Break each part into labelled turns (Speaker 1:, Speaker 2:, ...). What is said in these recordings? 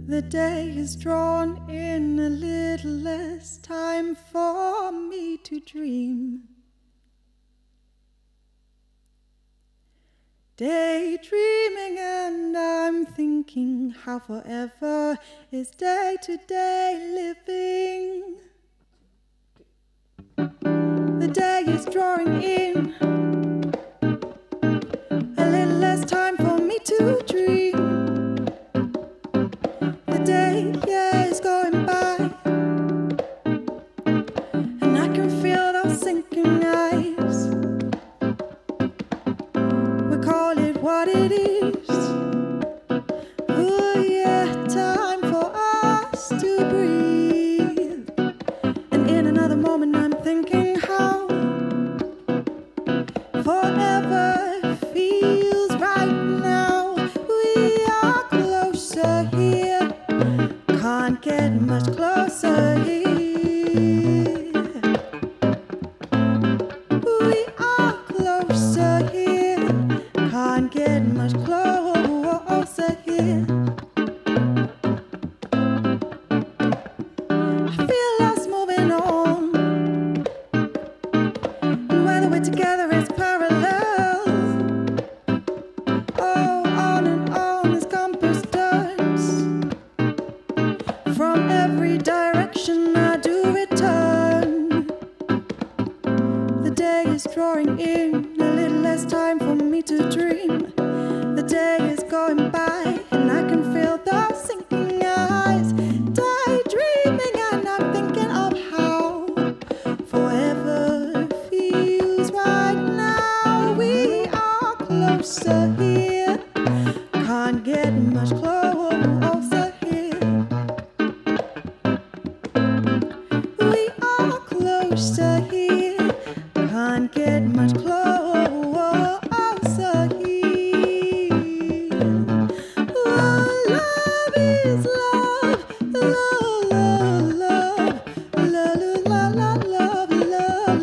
Speaker 1: The day is drawn in, a little less time for me to dream. Daydreaming, and I'm thinking how forever is day-to-day living. The day is drawing in, a little less time for me to dream. The day, yeah, is going by, and I can feel those sinking eyes. We call it what it is. Oh yeah, time for us to breathe. And in another moment I'm thinking how forever feels right now. We are closer here, can't get much closer here. We are closer here, can't get much closer here. I feel us moving on, and whether we're together is parallel. Oh, on and on this compass turns. From every direction I do return. The day is drawing in, a little less time for me to dream. The day is going by, and I can feel those sinking eyes. Daydreaming, and I'm thinking of how forever feels right now. We are closer here, can't get much closer here. We are closer here, can't get much closer here. Oh, love is love, love, love, love, love, love, love,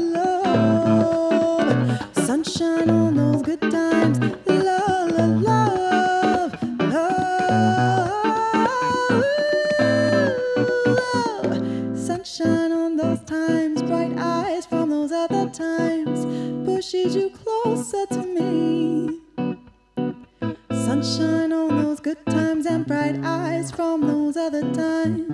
Speaker 1: love. Sunshine on those good times, love, love, love, love. Sunshine on those times, bright eyes from those other times, pushes you closer to me. Sunshine on those good times and bright eyes from those other times.